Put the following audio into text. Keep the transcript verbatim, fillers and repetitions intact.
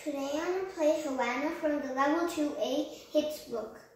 Today I'm going to play Joanna from the Level two A Hits book.